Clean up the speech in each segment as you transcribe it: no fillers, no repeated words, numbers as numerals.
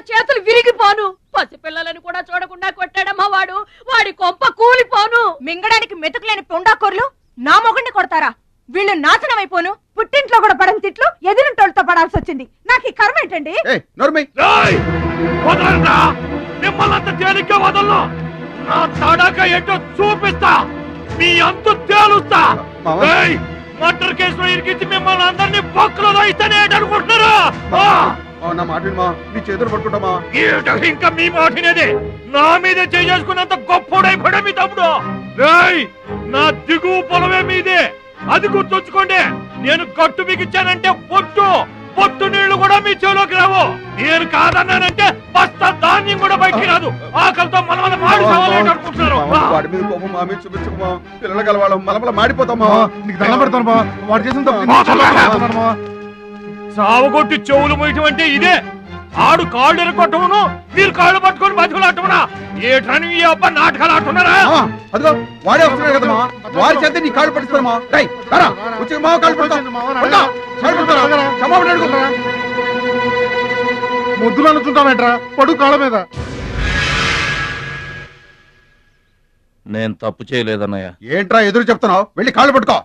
చేతులు విరిగిపోను. పసిపిల్లలను కూడా చూడకుండా కొట్టాడమ్మా వాడు. వాడి కొంప కూలిపోను. మింగడానికి మెతుకులేని పొండాకోర్లు నా మొగుడిని కొడతారా? వీళ్ళు నాశనం అయిపోను. పుట్టింట్లో కూడా పడని తిట్లు ఎదురింటోళ్ళతో పడాల్సి వచ్చింది. నాకు ఈ కర్మ ఏంటండి? మిమ్మల్ని తేలిగ్గా వదలను. నా తడాక ఏంటో చూపిస్తా. మీ అంతు తేలుస్తా. మర్డర్ కేసులో ఇరికించి మిమ్మల్ని అందరినీ బొక్కలో దోయిస్తానే అనుకుంటున్నారా? నా మాట నీ చేతులు పట్టుకుంటామా? ఇంకా మీ మాటినేది. నా మీద చేసుకున్నంత గొప్పోడైపోయా మీ తమ్ముడు. నా దిగువ పొలమే మీదే, అది గుర్తుంచుకోండి. నేను గట్టు బిగించానంటే పొట్టు నీళ్లు కూడా మీ చెవులోకి రావు. నేను కాదన్నానంటే బస్తా ధాన్యం కూడా బయటికి రాదు. ఆకలితో మలమల మాడి అనుకుంటున్నారు. వాడి మీద కోపం మా మీద చూపించకమా. పిల్లలు కలవాళ్ళం మలమల మాడిపోతామా. నీకు దండం పెడతాను. వాడు చేసిన తప్పు సావగొట్టి చెవులు మొయ్యటం అంటే ఇదే. ఆడు కాళ్ళు ఎరగొట్టమును, మీరు కాళ్ళు పట్టుకొని బతుకులాటమునా? ఏటని ఈ అబ్బా నాటకాలు ఆడుతున్నారా? అదిగో వాడే వస్తున్నాడు కదమ్మా. వాడి చేత నీ కాళ్ళు పట్టిస్తామా? వచ్చి మా కాళ్ళు ముద్దులు అనుకుంటామేట్రా? పడు కాళ్ళ మీద. నేను తప్పు చేయలేదన్నయ్య. ఏంట్రా ఎదురు చెప్తున్నావు? వెళ్ళి కాళ్ళు పట్టుకో.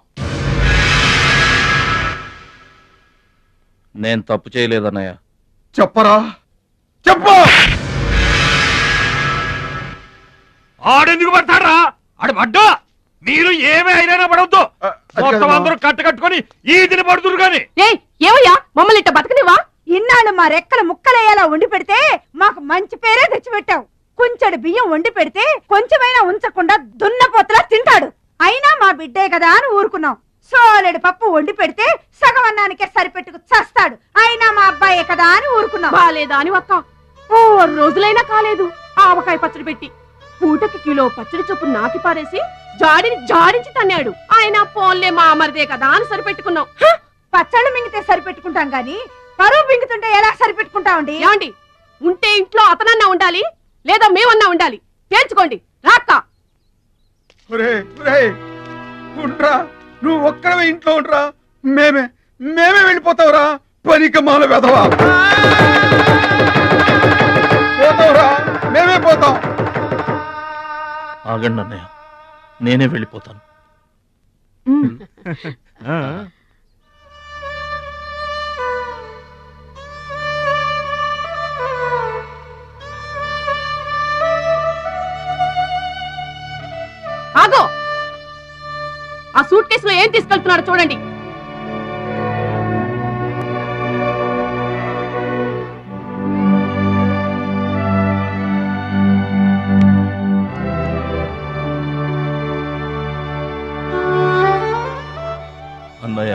నేను తప్పు చేయలేదన్నయ్య. చెప్పరా, చెప్పు. ఆడెందుకు పడతారా? ఆడు పడ్డా మీరు ఏమే అయినా పడవద్దు. మొత్తం అందరూ కట్టుకొని ఈదిని పడుతురు గాని. ఏమయ్యా మమ్మల్ని ఇట్ట బతకనివా? ఇన్నాళ్ళు మా రెక్కల ముక్కలయ్యేలా వండి పెడితే మాకు మంచి పేరే తెచ్చిపెట్టావు. కొంచెడు బియ్యం వండి పెడితే కొంచెమైనా ఉంచకుండా దున్నపోతలా తింటాడు. అయినా మా బిడ్డే కదా అని ఊరుకున్నాం. సోలెడు పప్పు వండి పెడితే సగం అన్నానికే సరిపెట్టుకు చస్తాడు. అయినా మా అబ్బాయే కదా అని ఊరుకున్నాం. బాలేదా అని ఒక్క 4 రోజులైనా కాలేదు. ఆవకాయ పచ్చడి పెట్టి పూటకి కిలో పచ్చడి చొప్పు నాకి పారేసి జాడించి తన్నాడు. ఆయన పోన్లే మా అమరిదే కదా అని సరిపెట్టుకున్నాం. పచ్చళ్ళు మింగితే సరిపెట్టుకుంటాం గాని పరువు మింగుతుంటే ఎలా సరిపెట్టుకుంటామండి? ఏమండి, ఉంటే ఇంట్లో అతనన్నా ఉండాలి, లేదా మేమన్నా ఉండాలి. తేల్చుకోండి. రాక్క నువ్వు ఒక్కడవే ఇంట్లో ఉండరా. మేమే వెళ్ళిపోతావురా. పనికమాల వెధవా. పోతావురా, మేమే పోతాం. ఆగండి అన్నయ్య, నేనే వెళ్ళిపోతాను. ఆగో, ఆ సూట్ కేసులో ఏం తీసుకెళ్తున్నారో చూడండి. అన్నయ్య,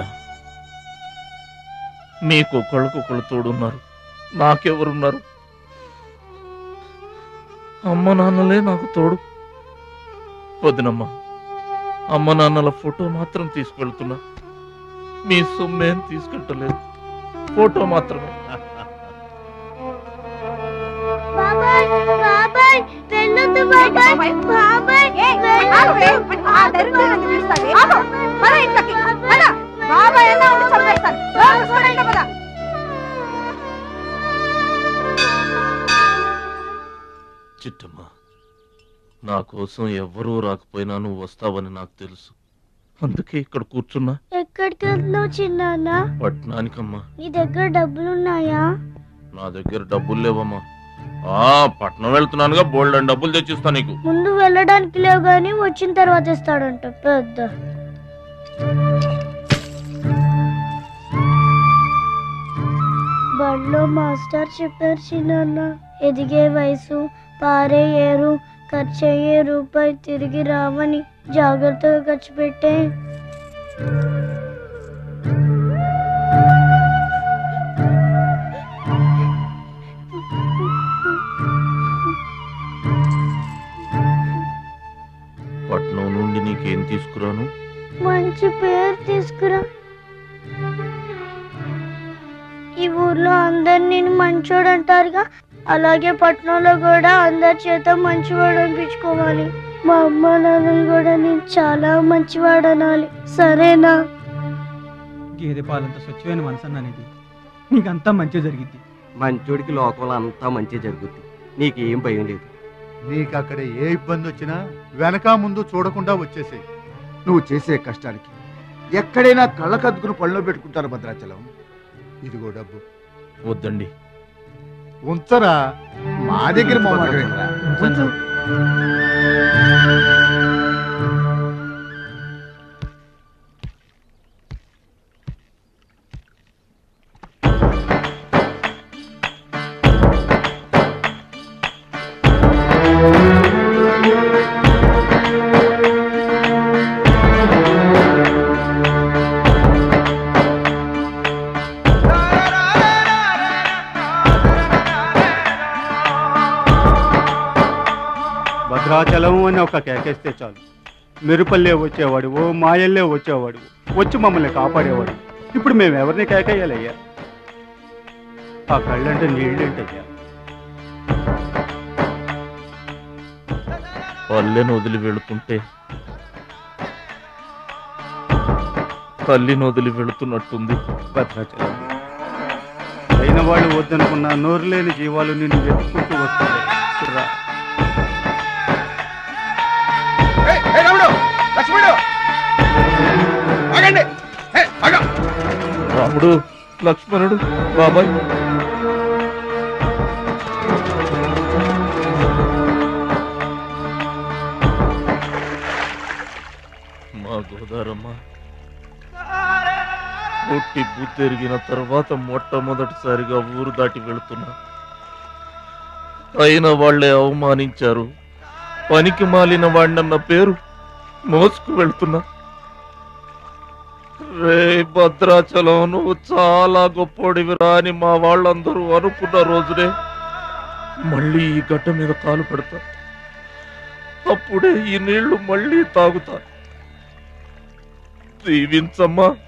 మీకు ఒకళ్ళకొకళ్ళు తోడున్నారు, నాకెవరున్నారు? అమ్మ నాన్నలే నాకు తోడు. వదినమ్మ, అమ్మ నాన్నల ఫోటో మాత్రం తీసుకెళ్తున్నా. మీ సొమ్మేం తీసుకెళ్ళలేదు, ఫోటో మాత్రమే. చిట్టమ్మ, నా కోసం ఎవ్వరూ రాకపోయినా నువ్వు వస్తావని నాకు తెలుసు. అందుకే ఇక్కడ కూర్చున్నా. ఎక్కడికి వెళ్తున్నావు చిన్నాన్న? పట్నానికమ్మా. నీ దగ్గర డబ్బులున్నాయా? నా దగ్గర డబ్బులు లేవమ్మా. పట్నం వెళ్తున్నానుగా, బోల్డెన్ డబ్బులు తెచ్చిస్తా నీకు. ముందు వెళ్ళడానికి లేవు గాని వచ్చిన తర్వాత ఇస్తాడంట పెద్ద. బడిలో మాస్టర్ చెప్పారు చిన్నాన్న, ఎదిగే వయసు, పారే ఏరు, ఖర్చయ్యే రూపాయి తిరిగి రావని. జాగ్రత్తగా ఖర్చు పెట్టే. పట్నం నుండి నీకేం తీసుకురాను? మంచి పేరు తీసుకురా. ఈ ఊర్లో అందరు నేను మంచోడు అంటారుగా, అలాగే పట్నంలో కూడా అందరి చేత మంచివాడు అనిపించుకోవాలి. మా అమ్మ నాన్నలు కూడా నేను చాలా మంచివాడు అనాలి. సరేనా? గేదె పాలంత స్వచ్ఛమైన మనసు అనేది నీకంతా మంచి జరిగింది. మంచోడికి లోకంలో అంతా మంచి జరుగుద్ది, నీకేం భయం లేదు. నీకు అక్కడ ఏ ఇబ్బంది వచ్చినా వెనక ముందు చూడకుండా వచ్చేసేయ్. నువ్వు చేసే కష్టానికి ఎక్కడైనా కళ్ళకద్దుకుని పళ్ళలో పెట్టుకుంటారు భద్రాచలం. ఇదిగో డబ్బు. వద్దండి, ఉంచరా. మా దగ్గర మొహమాటం ఏంట్రా? ఉంచు. భద్రాచలం అని ఒక కేకేస్తే చాలు, మెరుపల్లే వచ్చేవాడు, ఓ మాయల్లే వచ్చేవాడు, వచ్చి మమ్మల్ని కాపాడేవాడు. ఇప్పుడు మేము ఎవరిని కేకేయాలయ్యా? ఆ కళ్ళంటే నీళ్ళేంటయ్యా? పల్లెను వదిలి వెళుతుంటే తల్లిని వదిలి వెళుతున్నట్టుంది. భద్రాచలం అయిన వాళ్ళు వద్దనుకున్న నోరు లేని జీవాలు నిన్ను వెతుక్కుంటూ వస్తాయి. రా. రాముడు, లక్ష్మణుడు, బాబాయ్, మా గోదారమ్మ పుట్టి బుద్ధెరిగిన తర్వాత మొట్టమొదటిసారిగా ఊరు దాటి వెళుతున్నా. అయిన వాళ్లే అవమానించారు. పనికి మాలిన వాడినన్న పేరు మోసుకు వెళ్తున్నా. రే భద్రాచలం, నువ్వు చాలా గొప్పోడివిరా అని మా వాళ్ళందరూ అనుకున్న రోజునే మళ్ళీ ఈ గడ్డ మీద కాలు పెడతా. అప్పుడే ఈ నీళ్లు మళ్ళీ తాగుతా. దీవించమ్మా.